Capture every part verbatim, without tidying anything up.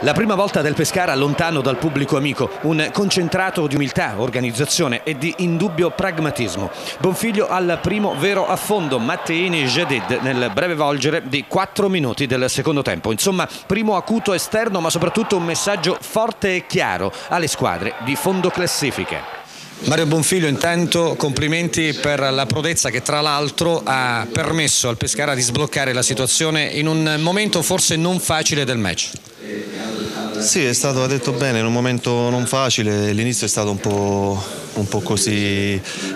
La prima volta del Pescara lontano dal pubblico amico, un concentrato di umiltà, organizzazione e di indubbio pragmatismo. Bonfiglio al primo vero affondo, Matteini Jadid nel breve volgere di quattro minuti del secondo tempo. Insomma, primo acuto esterno ma soprattutto un messaggio forte e chiaro alle squadre di fondo classifica. Mario Bonfiglio, intanto complimenti per la prodezza che tra l'altro ha permesso al Pescara di sbloccare la situazione in un momento forse non facile del match. Sì, è stato, ha detto bene, in un momento non facile, l'inizio è stato un po', un po' così,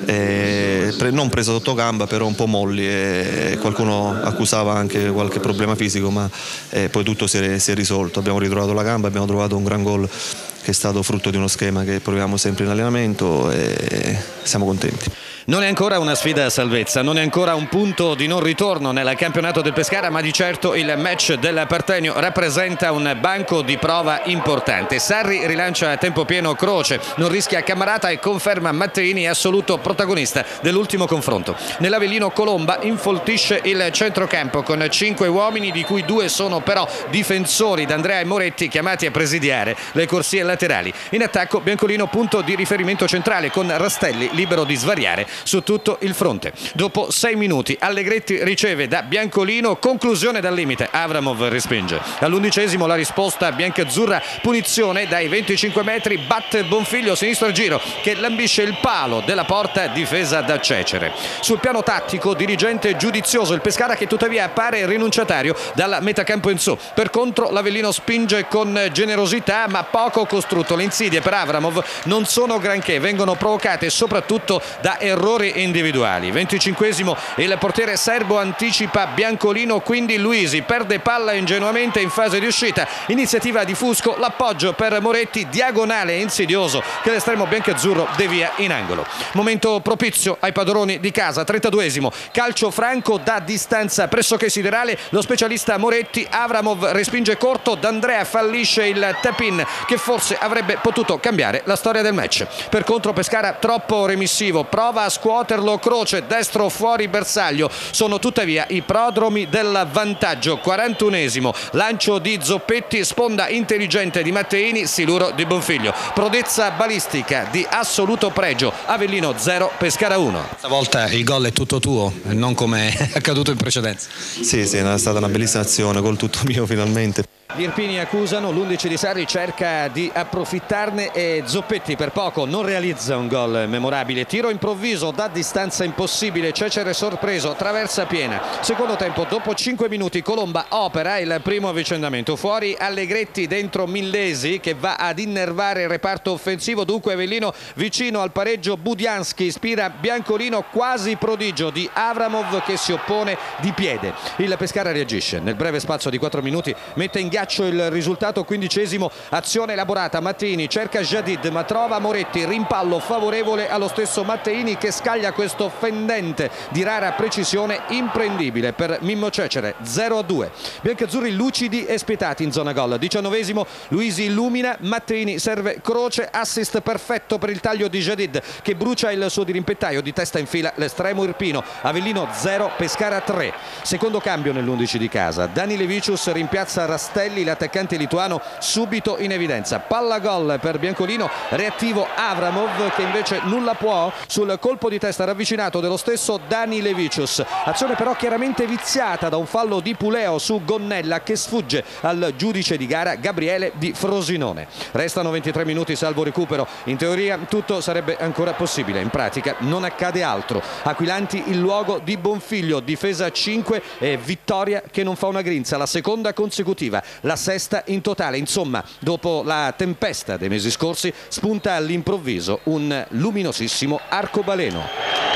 eh, pre, non preso sotto gamba, però un po' molli, e qualcuno accusava anche qualche problema fisico, ma eh, poi tutto si è, si è risolto, abbiamo ritrovato la gamba, abbiamo trovato un gran gol che è stato frutto di uno schema che proviamo sempre in allenamento e siamo contenti. Non è ancora una sfida a salvezza, non è ancora un punto di non ritorno nel campionato del Pescara, ma di certo il match del Partenio rappresenta un banco di prova importante. Sarri rilancia a tempo pieno Croce, non rischia Camarata e conferma Matteini assoluto protagonista dell'ultimo confronto. Nell'Avellino Colomba infoltisce il centrocampo con cinque uomini, di cui due sono però difensori, D'Andrea e Moretti, chiamati a presidiare le corsie laterali. In attacco Biancolino punto di riferimento centrale, con Rastelli libero di svariare su tutto il fronte. Dopo sei minuti Allegretti riceve da Biancolino, conclusione dal limite, Avramov respinge. All'undicesimo la risposta biancazzurra, punizione dai venticinque metri, batte Bonfiglio, sinistro al giro che lambisce il palo della porta difesa da Cecere. Sul piano tattico dirigente giudizioso il Pescara, che tuttavia appare rinunciatario dalla metacampo in su. Per contro l'Avellino spinge con generosità ma poco costrutto. Le insidie per Avramov non sono granché, vengono provocate soprattutto da errori individuali. venticinquesimo il portiere serbo anticipa Biancolino, quindi Luisi perde palla ingenuamente in fase di uscita, iniziativa di Fusco, l'appoggio per Moretti, diagonale e insidioso che l'estremo biancazzurro devia in angolo. Momento propizio ai padroni di casa, trentaduesimo, calcio franco da distanza pressoché siderale, lo specialista Moretti, Avramov respinge corto, D'Andrea fallisce il tap-in che forse avrebbe potuto cambiare la storia del match. Per contro Pescara troppo remissivo, prova a scuoterlo Croce, destro fuori bersaglio, sono tuttavia i prodromi del vantaggio. quarantunesimo, lancio di Zoppetti, sponda intelligente di Matteini, siluro di Bonfiglio, prodezza balistica di assoluto pregio. Avellino zero, Pescara uno. Stavolta il gol è tutto tuo, non come è accaduto in precedenza. Sì, sì, è stata una bellissima azione, gol tutto mio finalmente. Gli Irpini accusano, l'undici di Sarri cerca di approfittarne e Zoppetti per poco non realizza un gol memorabile. Tiro improvviso da distanza impossibile, Cecere sorpreso, traversa piena. Secondo tempo, dopo cinque minuti Colomba opera il primo avvicendamento. Fuori Allegretti, dentro Millesi che va ad innervare il reparto offensivo. Dunque Avellino vicino al pareggio, Budianski ispira Biancolino, quasi prodigio di Avramov che si oppone di piede. Il Pescara reagisce, nel breve spazio di quattro minuti mette in ghiaccio il risultato. Quindicesimo, azione elaborata, Matteini cerca Jadid ma trova Moretti, rimpallo favorevole allo stesso Matteini che scaglia questo fendente di rara precisione, imprendibile per Mimmo Cecere. Zero a due, biancazzurri lucidi e spietati in zona gol. Diciannovesimo, Luisi illumina, Matteini serve Croce, assist perfetto per il taglio di Jadid che brucia il suo dirimpettaio, di testa in fila l'estremo irpino. Avellino zero, Pescara tre. Secondo cambio nell'undici di casa, Dani Levicius rimpiazza Rastelli, l'attaccante lituano subito in evidenza. Palla gol per Biancolino, reattivo Avramov che invece nulla può sul colpo di testa ravvicinato dello stesso Dani Levicius. Azione però chiaramente viziata da un fallo di Puleo su Gonnella che sfugge al giudice di gara Gabriele di Frosinone. Restano ventitré minuti salvo recupero. In teoria tutto sarebbe ancora possibile, in pratica non accade altro. Aquilanti il luogo di Bonfiglio, difesa cinque e vittoria che non fa una grinza, la seconda consecutiva, la sesta in totale. Insomma, dopo la tempesta dei mesi scorsi spunta all'improvviso un luminosissimo arcobaleno.